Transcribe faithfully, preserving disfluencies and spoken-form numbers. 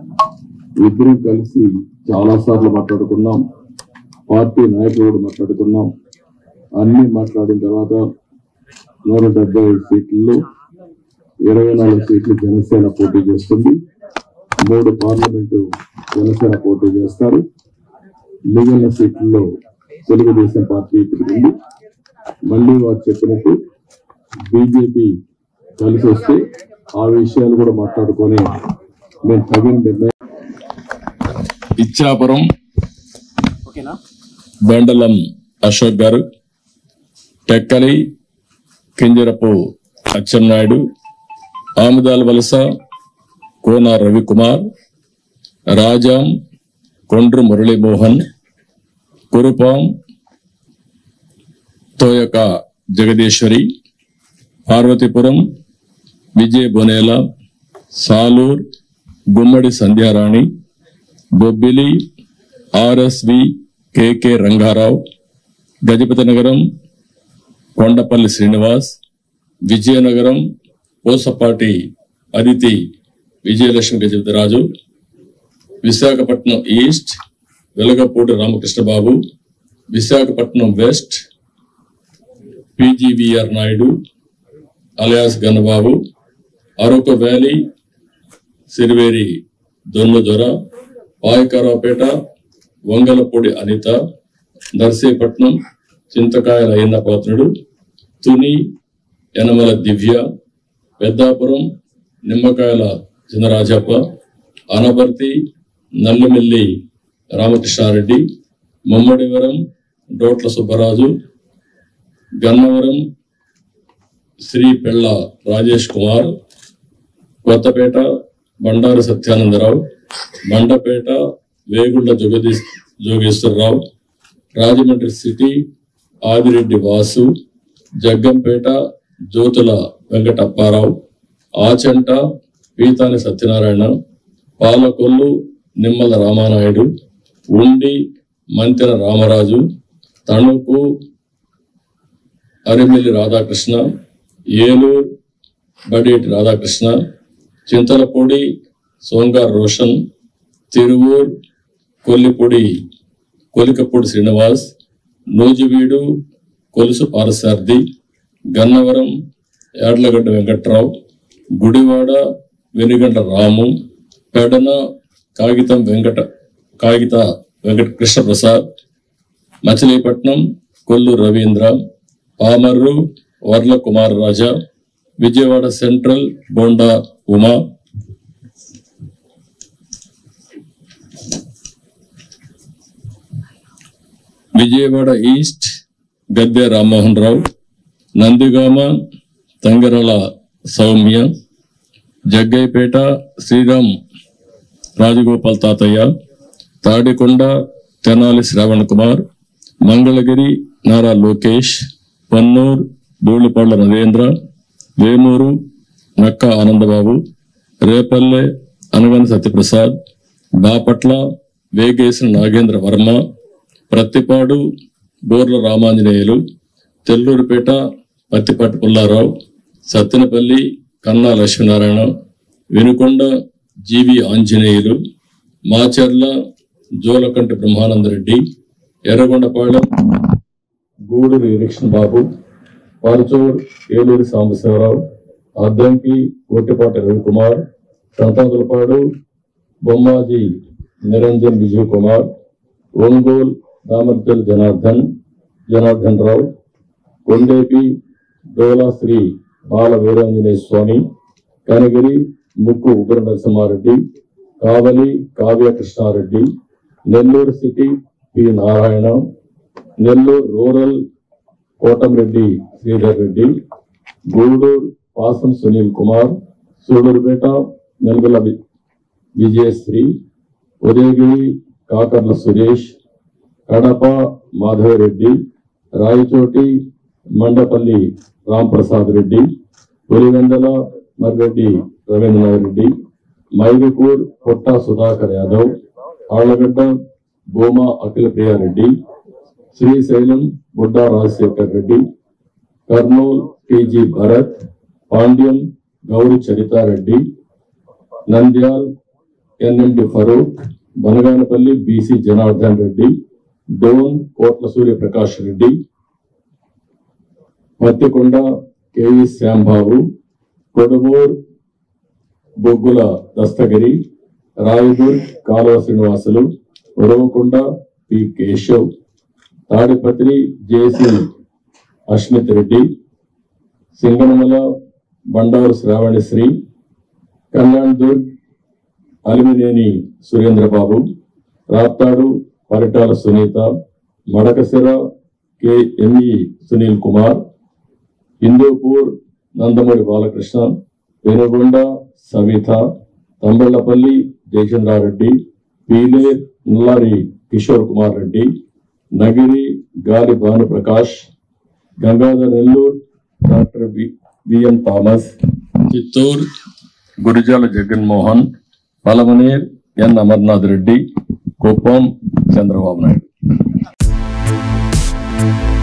ఇద్దరు కలిసి చాలా సార్లు మాట్లాడుకున్నాం. పార్టీ నాయకులు కూడా మాట్లాడుకున్నాం. అన్ని మాట్లాడిన తర్వాత నూట డెబ్బై ఐదు సీట్లలో ఇరవై నాలుగు సీట్లు జనసేన పోటీ చేస్తుంది. మూడు పార్లమెంటు జనసేన పోటీ చేస్తారు. మిగిలిన సీట్లలో తెలుగుదేశం పార్టీ తిరిగింది. మళ్ళీ వారు చెప్పినట్టు బీజేపీ కలిసి వస్తే ఆ విషయాలు కూడా మాట్లాడుకొని మేము తగిన నిర్ణయం. Ichchapuram బండలం Ashok garu, Tekkali Kinjarapu Atchannaidu, Amadalavalasa Kona Ravikumar, Rajam Kondru Muralimohan, Kurupam Thoyaka Jagadeeswari, Parvathipuram Vijaya Bonela, Salur Gummadi Sandhyarani, Bobbili RSV KK Rangarao, Gajapathinagaram Kondapalli Srinivas, Vizianagaram Pusapati Aditi Vijayalakshmi Gajapathiraju, Visakhapatnam east Velagapudi Ramakrishnababu, Visakhapatnam west PGVR Naidu alias Gannababu, Araku valley Siriveri Donnadora, Payakaraopeta Vangalapudi Anitha, Narsipatnam Chintakayala Ayyannapatrudu, Tuni Yanamala Divya, Peddapuram Nimmakayala Chinarajappa, Anaparthi Nallamilli Ramakrishnareddy, Mummidivaram Datla Subbaraju, Gannavaram Sri Pella Rajesh Kumar, Kothapeta Bandaru Satyananda Rao, Mandapeta Vegulla Jagadi Jogeswararao, Rajahmundry city Adireddy Vasu, Jaggampeta Jyothula Venkatapparao, Achanta Pithani Satyanarayana, Palakollu Nimmala Ramanaidu, Undi Mantena Ramaraju, Tanuku Arimilli Radhakrishna, Eluru Badeti Radhakrishna, Chintalapudi సోంగార్ Roshan, Tiruvur కొల్లిపూడి Kolikapudi Srinivas, Nuzvid Kolusu పారసార్థి, Gannavaram యాడ్లగడ్డ Venkatrao, Gudivada Venigandla రాము, పెడన కాగితం వెంకట కాగిత వెంకట కృష్ణప్రసాద్, మచిలీపట్నం కొల్లు రవీంద్ర, పామర్రు వర్ల కుమార్ రాజా, విజయవాడ సెంట్రల్ బోండా ఉమా, విజయవాడ ఈస్ట్ గద్దె రామ్మోహన్ రావు, నందిగామ తంగరల సౌమ్య, జగ్గైపేట శ్రీరామ్ రాజగోపాల్ తాతయ్య, తాడికొండ తెనాలి శ్రావణ్ కుమార్, మంగళగిరి నారా లోకేష్, పన్నూర్ ధూళిపళ్ల నరేంద్ర, వేమూరు నక్క ఆనందబాబు, రేపల్లె అనగన సత్యప్రసాద్, బాపట్ల వేగేసిన నాగేంద్ర వర్మ, ప్రత్తిపాడు బోర్ల Ramanjaneyulu, తెల్లూరుపేట Pattipati Pullarao, Sattenapalli Kanna Lakshminarayana, Vinukonda GV Anjaneyulu, Macherla Julakanti Brahmanandareddy, Yerragondapalem Guduri election Babu, Parchur Eluri Sambasivarao, Addanki Gottipati Ravikumar, Santhanuthalapadu Bommaji Niranjan Vijay Kumar, Ongole Damacharla Janardhan Janardhan Rao, Kondapi Dola Sri Bala Veeranjaneya Swamy, Kanigiri Mukku Ugra Narasimhareddy, Kavali Kavya Krishnareddy, Nellore city P Narayana, Nellore rural Kotamreddy Sridhar Reddy, Gudur Pasam Sunil Kumar, Sullurpeta నెల్గొల Vijayasri, Udayagiri Kakarla Suresh, Kadapa Madhava Reddy, Rayachoti Mandapalli Ramprasad Reddy, Pulivendula Marreddy Rabindranath Reddy, Mydukur Kotta Sudhakar Yadav, Allagadda Bhuma Akhila Priyareddy, Srisailam Budda Rajasekhar Reddy, Kurnool TG Bharath, Panyam Gowri Charitareddy, Nandyal NMD Farooq, Banaganapalle BC Janardhan Reddy, Dhone Kotla Suryaprakash Reddy, Pattikonda KV Shyambabu, Kodumur Bogula Dastagiri, Rayadurg Kalava Srinivasulu, Uravakonda P Keshav, Tadipatri JC Ashmith Reddy, Singanamala Bandaru Sravanisri, Kalyandurg Alimineni Surendrababu, Raptadu Paritala Sunitha, Madakasira K ME Sunil Kumar, Hindupur Nandamuri Balakrishna, Venugonda Savitha, Thamballapalle Jayachandrareddy, Pileru Nallari Kishore Kumar Reddy, Nagari Gali Bhanuprakash, Gangadhara Nellore doctor VN Thomas, Chittoor Gurajala Jaganmohan, Palamaner N Amarnath Reddy, Kuppam Chandrababu Naidu.